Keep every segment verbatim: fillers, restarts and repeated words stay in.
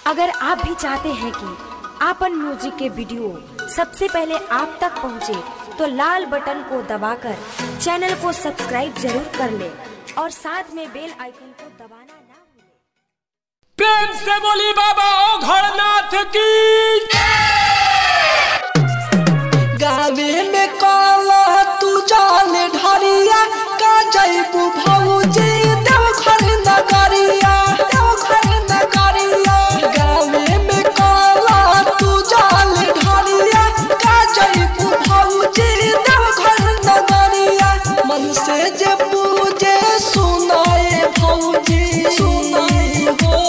अगर आप भी चाहते हैं कि आपन म्यूजिक के वीडियो सबसे पहले आप तक पहुंचे, तो लाल बटन को दबाकर चैनल को सब्सक्राइब जरूर कर ले और साथ में बेल आइकन को दबाना ना भूलें। प्रेम से बोली बाबा ओघड़नाथ की। गावे में काला तू जान ढारिया का जयबू भौजी देवघर नगरिया देवघर नगरिया। गावे में काला तू जान ढारिया का जयबू भौजी देवघर नगरिया। मन से जे पूजे सुनाए भौजी सुनाए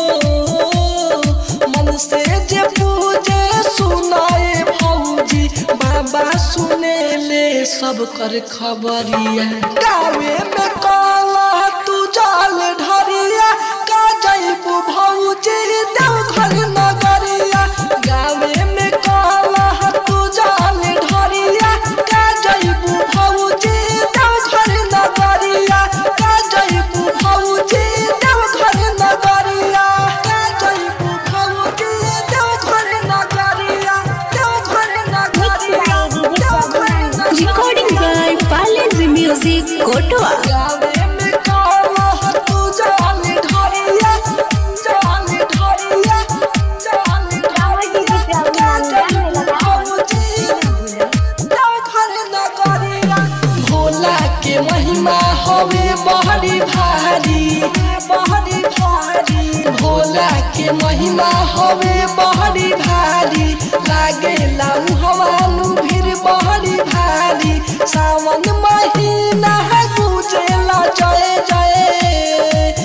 हो, मन से जे पूजे सुनाए भौजी बाबा सुने ले सब कर खबरिया। गावे में काला तू जाल ढारिया का जयबू भौजी देवघर नगरिया। गावे में काला तू जाल ढारिया का जयबू भौजी देवघर नगरिया का जयबू भौजी देवघर नगरिया का जयबू भौजी देवघर नगरिया देवघर नगरिया। Recording by Palace Music, Kotoa. गावे में काला तू जाल ढारिया जाल ढारिया जाल ढारिया का जयबू भौजी देवघर नगरिया। भोला के महिमा हवे बहरी भारी बहरी भारी। भोला के महिमा हवे बहरी भारी। लागेला हवानु भीड़ बहरी भारी। सावन महीना है गुजेला जय जय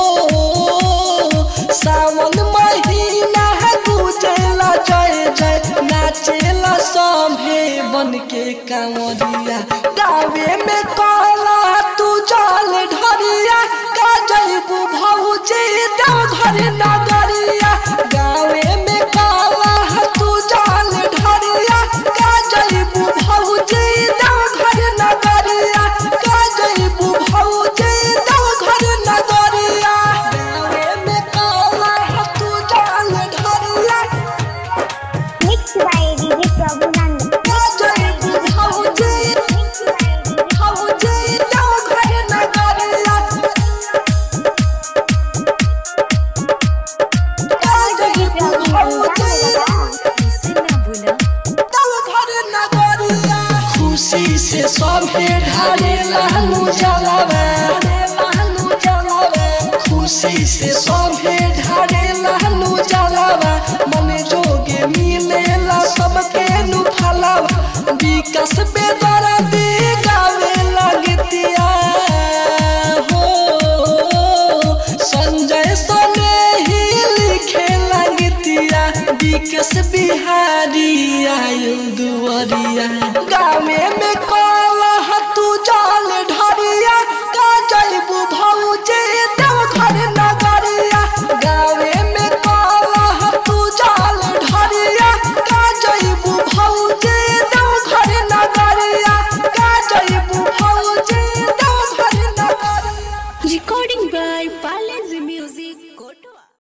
ओ, सावन महीना है गुजेला जय जय। नाचेला सभे बन के कांवरिया। गावे में काला तू जाल ढारिया का जयबू भौजी देवघर नगरिया। गावे में काला तू जाल ढारिया का जयबू भौजी देवघर नगरिया का जयबू भौजी देवघर नगरिया। गावे में काला तू जाल ढारिया Mixed by D J Prabhunan. का जयबू भौजी भौजी देवघर नगरिया का जयबू भौजी देवघर नगरिया। खुशी से सभे ढारे लालू जलावा लालू जलावा। खुशी से सभे ढारे लालू जलावा। मन जोगे मिलेला सबके नु फलावा। विकास बेदरा दे गावे लगतिया हो, संजय सने ही लिखे लगतिया। विकास बिहारी आयु दुआरिया।